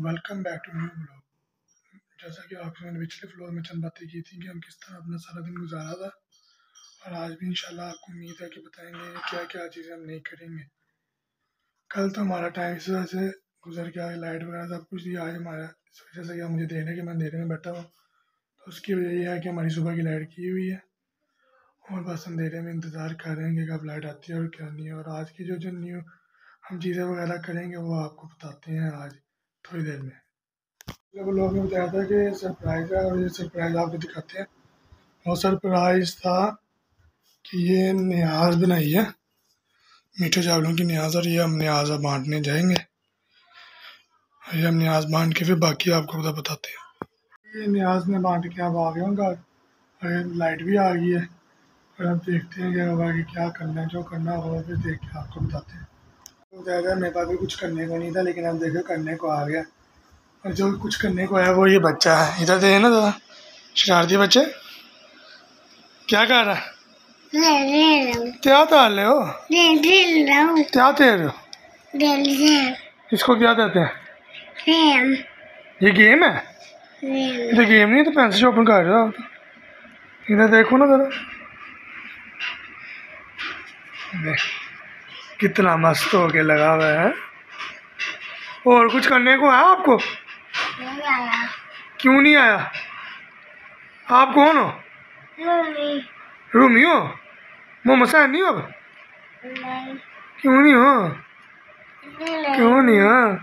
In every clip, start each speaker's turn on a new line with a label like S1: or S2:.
S1: Welcome back to new blog. जैसा कि आपने मैंने पिछले फ्लोर में चंद बातें की थी कि हम किस तरह अपना सारा दिन गुजारा था, और आज भी इंशाल्लाह आपको उम्मीद है कि बताएंगे क्या क्या चीज़ें हम नहीं करेंगे। कल तो हमारा टाइम इस वजह से गुजर गया, लाइट वगैरह सब कुछ दिया। आज हमारा इस वजह से कि मुझे देखने कि मैं अंधेरे में बैठा हूँ, तो उसकी वजह यह है कि हमारी सुबह की लाइट की हुई है और बस अंधेरे में इंतज़ार कर रहे हैं कि कब लाइट आती है और क्या नहीं है। और आज की जो न्यू हम चीज़ें वगैरह करेंगे वो आपको बताते हैं आज थोड़ी देर में। जब लोगों ने बताया था कि सरप्राइज़ है और ये सरप्राइज़ आपको दिखाते हैं। और सरप्राइज़ था कि ये न्याज बनाई है, मीठे चावलों की न्याज, और ये हम न्याज बांटने जाएंगे। ये हम न्याज बांट के फिर बाकी आपको बताते हैं। ये न्याज में बांट के अब आ गए होंगे और लाइट भी आ गई है, और अब देखते हैं कि आगे क्या करना है। जो करना होगा फिर देख के आपको बताते हैं। तो बताया था मेरे पास भी कुछ करने को नहीं था, लेकिन अब देखो करने को आ गया। और जो कुछ करने को है वो ये बच्चा है, इधर देखिए ना दादा, शरारती बच्चे क्या कर रहा है? क्या ताल रहे हो? क्या तैर रहे हो? इसको क्या कहते हैं? ये गेम है? ये गेम नहीं तो पेंसिल ओपन कर रहे हो। इधर देखो ना जरा, कितना मस्त हो के लगा हुआ है। और कुछ करने को है आपको? क्यों नहीं आया? आप कौन हो? रूमी हो? मोहम्मद सैन नहीं हो? क्यों नहीं हो? क्यों नहीं हो?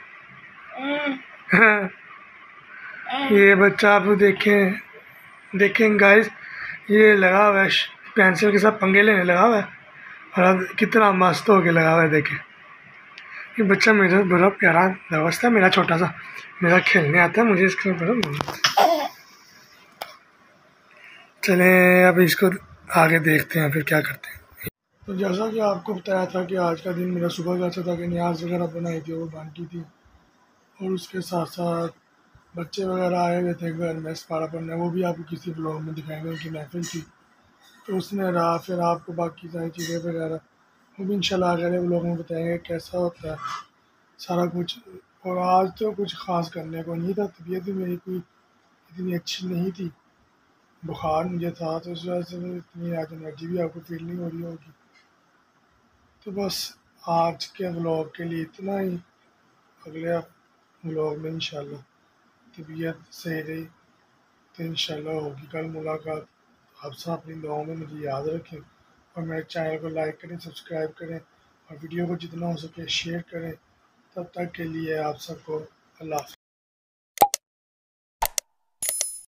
S1: ये बच्चा आप देखें गाइस, ये लगा हुआ है पेंसिल के साथ पंगे लेने लगा हुआ है, और अब कितना मस्त हो के लगा हुआ है। देखें ये बच्चा मेरा बड़ा प्यारा दोस्त है, मेरा छोटा सा, मेरा खेलने आता है, मुझे इसके बड़ा। चले अब इसको आगे देखते हैं फिर क्या करते हैं। तो जैसा कि आपको बताया था कि आज का दिन मेरा सुबह का अच्छा था कि न्याज वगैरह बनाई थी, वो बांटी थी, और उसके साथ साथ बच्चे वगैरह आए हुए थे घर में सफारा पढ़ने, वो भी आपको किसी ब्लॉग में दिखाएंगे। उनकी महफिल थी तो उसमें रहा, फिर आपको बाकी सारी चीज़ें वगैरह वो भी इंशाल्लाह अगले ब्लॉग में बताएंगे कैसा होता है सारा कुछ। और आज तो कुछ ख़ास करने को नहीं था, तबीयत भी मेरी कोई इतनी अच्छी नहीं थी, बुखार मुझे था, तो इस वजह से इतनी आज एनर्जी भी आपको फील नहीं हो रही होगी। तो बस आज के ब्लॉग के लिए इतना ही। अगले ब्लॉग में इंशाल्लाह तबीयत सही रही तो इंशाल्लाह होगी कल मुलाकात। आप सब अपनी दुआओं में मुझे याद रखें, और मेरे चैनल को लाइक करें, सब्सक्राइब करें, और वीडियो को जितना हो सके शेयर करें। तब तक के लिए आप सबको अल्लाह हाफ़िज़।